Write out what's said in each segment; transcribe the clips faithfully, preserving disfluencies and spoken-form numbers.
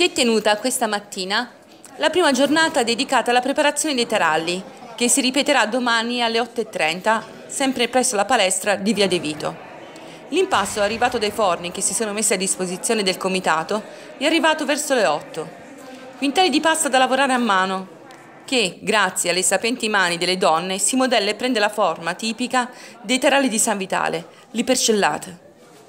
Si è tenuta questa mattina la prima giornata dedicata alla preparazione dei taralli, che si ripeterà domani alle otto e trenta, sempre presso la palestra di Via De Vito. L'impasto arrivato dai forni che si sono messi a disposizione del comitato è arrivato verso le otto. Quintali di pasta da lavorare a mano, che, grazie alle sapienti mani delle donne, si modella e prende la forma tipica dei taralli di San Vitale, l'ipercellata.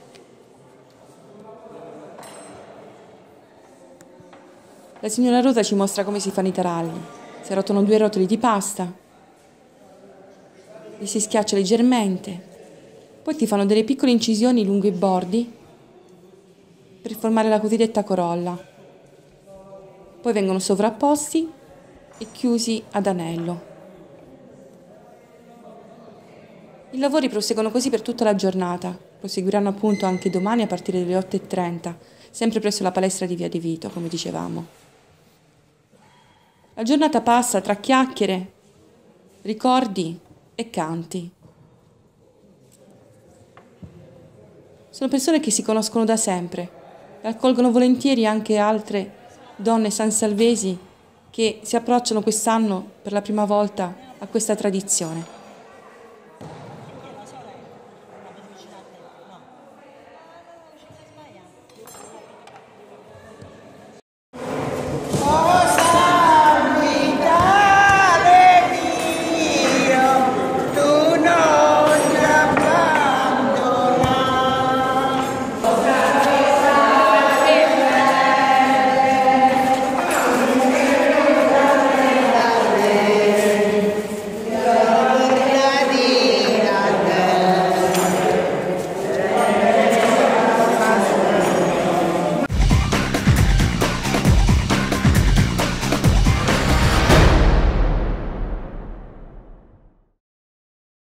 La signora Rosa ci mostra come si fanno i taralli. Si arrotano due rotoli di pasta, li si schiaccia leggermente, poi si fanno delle piccole incisioni lungo i bordi per formare la cosiddetta corolla. Poi vengono sovrapposti e chiusi ad anello. I lavori proseguono così per tutta la giornata. Proseguiranno appunto anche domani a partire dalle otto e trenta, sempre presso la palestra di Via De Vito, come dicevamo. La giornata passa tra chiacchiere, ricordi e canti. Sono persone che si conoscono da sempre e accolgono volentieri anche altre donne sansalvesi che si approcciano quest'anno per la prima volta a questa tradizione.